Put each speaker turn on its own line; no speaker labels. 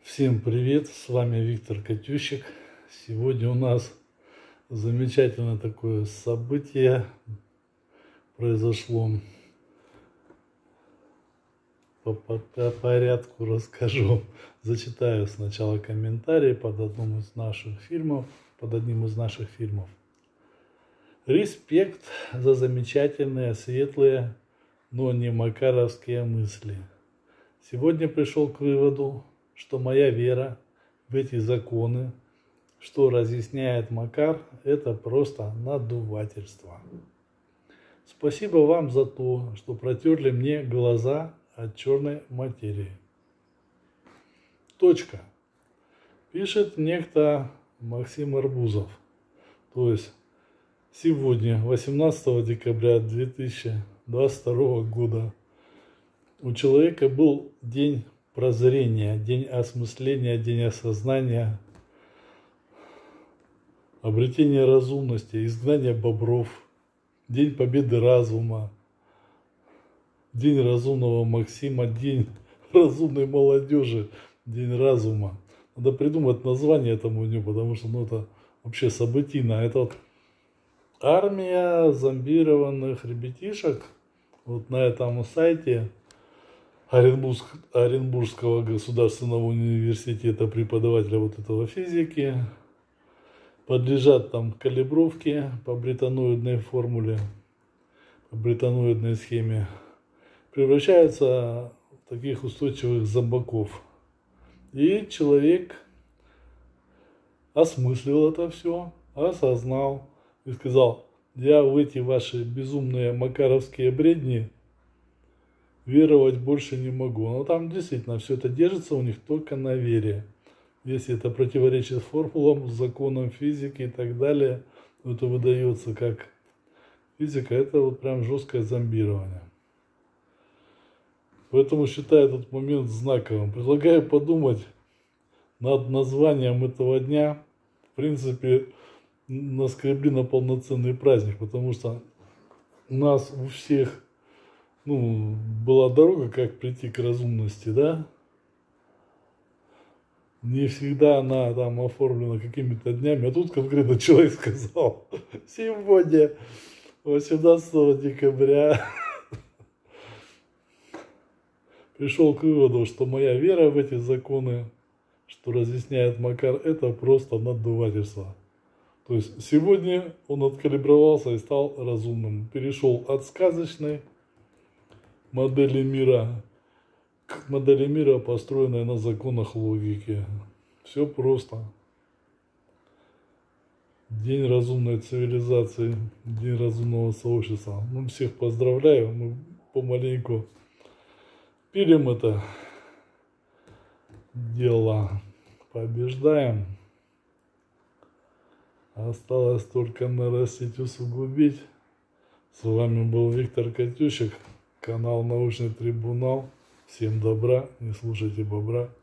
Всем привет, с вами Виктор Катющик. Сегодня у нас замечательное такое событие произошло. По порядку расскажу. Зачитаю сначала комментарий под одним из наших фильмов. Респект за замечательные, светлые, но не макаровские мысли. Сегодня пришел к выводу, что моя вера в эти законы, что разъясняет Макар, это просто надувательство. Спасибо вам за то, что протерли мне глаза от черной материи. Точка. Пишет некто Максим Арбузов. То есть сегодня, 18 декабря 2022 года, у человека был день прозрения, день осмысления, день осознания, обретения разумности, изгнания бобров, день победы разума, день разумного Максима, день разумной молодежи, день разума. Надо придумать название этому дню, потому что это вообще событийно. Это вот армия зомбированных ребятишек вот на этом сайте Оренбургского государственного университета, преподавателя вот этого физики, подлежат там калибровке по британоидной формуле, по британоидной схеме, превращаются в таких устойчивых зомбаков. И человек осмыслил это все, осознал и сказал: я в эти ваши безумные макаровские бредни веровать больше не могу. Но там действительно все это держится у них только на вере. Если это противоречит формулам, законам физики и так далее, то это выдается как физика, это вот прям жесткое зомбирование. Поэтому считаю этот момент знаковым. Предлагаю подумать над названием этого дня. В принципе, наскребли на полноценный праздник, потому что у нас у всех была дорога, как прийти к разумности, да? Не всегда она там оформлена какими-то днями, а тут конкретно человек сказал: сегодня, 18 декабря, пришел к выводу, что моя вера в эти законы, что разъясняет Макар, это просто надувательство. То есть сегодня он откалибровался и стал разумным, перешел от сказочной модели мира к модели мира, построенной на законах логики. Все просто. День разумной цивилизации, день разумного сообщества. Всех поздравляю, мы помаленьку пилим это дело, побеждаем. Осталось только нарастить, усугубить. С вами был Виктор Катющик, канал Научный Трибунал. Всем добра, не слушайте бобра.